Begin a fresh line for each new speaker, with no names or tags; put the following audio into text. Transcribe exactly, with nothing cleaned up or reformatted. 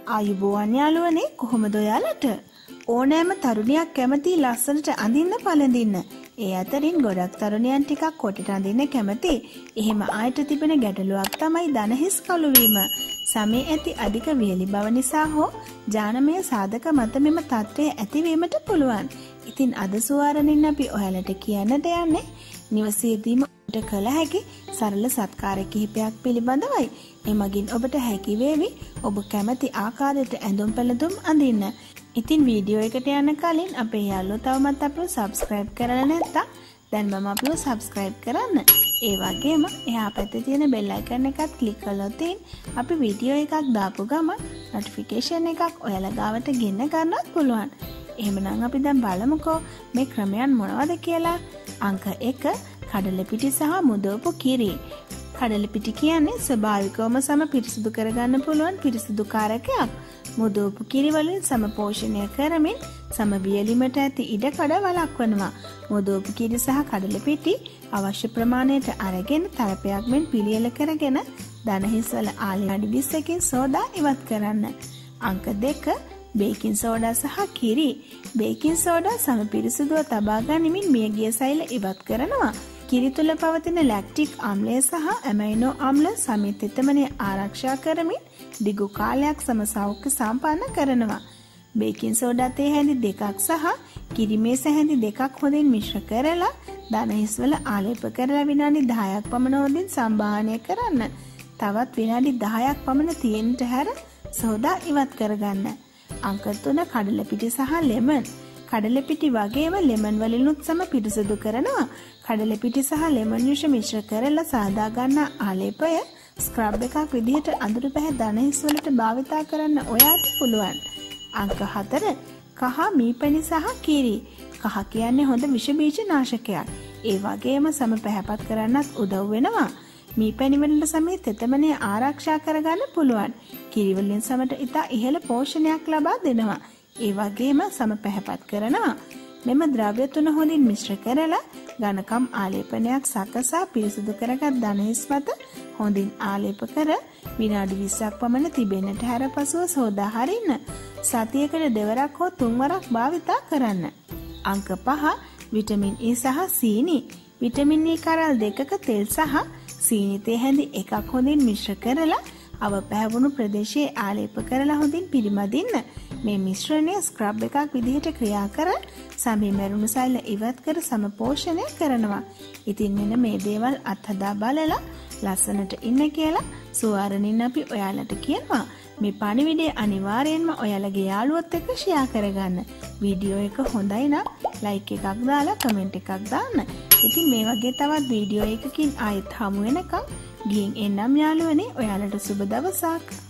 ආයුබෝවන් යාළුවනේ කොහොමද ඔයාලට? ඕනෑම තරුණියක් කැමති ලස්සනට අඳින්න පළඳින්න. ඒ අතරින් ගොඩක් තරුණියන් ටිකක් කොටට අඳින්න කැමති. එහෙම ආයත තිබෙන ගැටලුවක් තමයි දනහිස් කළු වීම. සමේ ඇති අධික වියලි බව නිසා හෝ ජානමය සාධක මත මෙම තත්ත්වය ඇතිවීමට පුළුවන්. ඉතින් අද සුවාරණින් අපි ඔයාලට කියන්නට යන්නේ නිවසේදීම ඔබට කළ හැකි සරල සත්කාර කිහිපයක් පිළිබඳවයි. එමගින් ඔබට හැකි වේවි ඔබ කැමති ආකාරයට ඇඳුම් පැළඳුම් අඳින්න. ඉතින් වීඩියෝ එකට යන්න කලින් අපේ යාළුවෝ තවමත් අපිව subscribe කරලා නැත්නම් දැන් මම අපිව subscribe කරන්න. ඒ වගේම එහා පැත්තේ තියෙන bell icon එකත් click කළොත් අපි වීඩියෝ එකක් දාපු ගමන් notification එකක් ඔයාලා ගාවට ගෙන්න ගන්නත් පුළුවන්. එහෙමනම් අපි දැන් බලමුකෝ මේ ක්‍රමයන් මොනවද කියලා. අංක එක කඩලපිටි සහ මුදවපු කිරි. කඩලපිටි කියන්නේ ස්වභාවිකවම සම පිරිසිදු කරගන්න පුළුවන් පිරිසිදු කාරකයක්. මුදවපු කිරි වලින් සම පෝෂණය කරමින් සම වියලීමට ඇති ඉඩ කඩ වළක්වනවා. මුදවපු කිරි සහ කඩලපිටි අවශ්‍ය ප්‍රමාණයට අරගෙන තරපයක් මෙන් පිළියෙල කරගෙන දනහිස් වල ආලි අඩි විස්සකින් සෝදා ඉවත් කරන්න. අංක දෙක බේකින් සෝඩා සහ කිරි. බේකින් සෝඩා සම පිරිසිදුව තබා ගනිමින් මියගිය සෛල ඉවත් කරනවා. කිරි තුළ පවතින ලැක්ටික් ආම්ලය සහ ඇමයිනෝ ආම්ල සමේ තෙතමනය ආරක්ෂා කරමින් දිගු කාලයක් සම සෞඛ්‍ය සම්පන්න කරනවා. බේකින් සෝඩා තේ හැඳි දෙකක් සහ කිරි මේස හැඳි දෙකක් හොඳින් මිශ්‍ර කරලා දනහිස් වල ආලේප කරලා විනාඩි දහයක් පමණ හොඳින් සම්බාහනය කරන්න. තවත් විනාඩි දහයක් පමණ තියෙන්නට හැර සෝදා ඉවත් කරගන්න. අංක තුන කඩලපිටි සහ ලෙමන්. කඩලපිටි වගේම ලෙමන් වලිනුත් සම පිරිසිදු කරනවා. කඩලපිටි සහ ලෙමන් යුෂ මිශ්‍ර කරලා සාදා ගන්නා ආලේපය ස්ක්‍රබ් එකක් විදිහට අඳුරු පැහැ දනහිස් වලට භාවිතා කරන්න ඔයාට පුළුවන්. අංක හතර කහ මීපැණි සහ කිරි. කහ කියන්නේ හොඳ විෂ බීජ නාශකයක්. ඒ වගේම සම පැහැපත් කරන්නත් උදව් වෙනවා. මීපැණි වලින් සමේ තෙතමනය ආරක්ෂා කරගන්න පුළුවන්. කිරි වලින් සමට ඉතා ඉහළ පෝෂණයක් ලබා දෙනවා. ඒ වගේම සම පැහැපත් කරනවා. මෙම ද්‍රව්‍ය තුන හොඳින් මිශ්‍ර කරලා ඝනකම් ආලේපනයක් සකසා පිරිසිදු කරගත් දනහිස් මත හොඳින් ආලේප කර විනාඩි විස්සක් පමණ තිබෙන්නට හැර පසුව සෝදා හරින්න. සතියකට දෙවරක් හෝ තුන්වරක් භාවිතා කරන්න. අංක පහ විටමින් E සහ සීනි. විටමින් E කරල් දෙකක තෙල් සහ සීනි තේ හැඳි එකක් හොඳින් මිශ්‍ර කරලා අව පැහැවුණු ප්‍රදේශයේ ආලේප කරලා හොඳින් පිරිමදින්න. මේ මිශ්‍රණය ස්ක්‍රබ් එකක් විදිහට ක්‍රියා කර සමේ මැරුණු සෛල ඉවත් කර සම පෝෂණය කරනවා. ඉතින් මෙන්න මේ දේවල් අත්හදා බලලා ලස්සනට ඉන්න කියලා සුවාරණින් අපි ඔයාලට කියනවා. මේ පණිවිඩය අනිවාර්යෙන්ම ඔයාලගේ යාළුවොත් එක්ක ෂෙයා කරගන්න. වීඩියෝ එක හොඳයි නම් ලයික් එකක් දාලා කමෙන්ට් එකක් දාන්න. ඉතින් මේ වගේ තවත් වීඩියෝ එකකින් ආයෙත් හමු වෙනකම් ගිහින් එන්නම් යාළුවනේ. ඔයාලට සුබ දවසක්.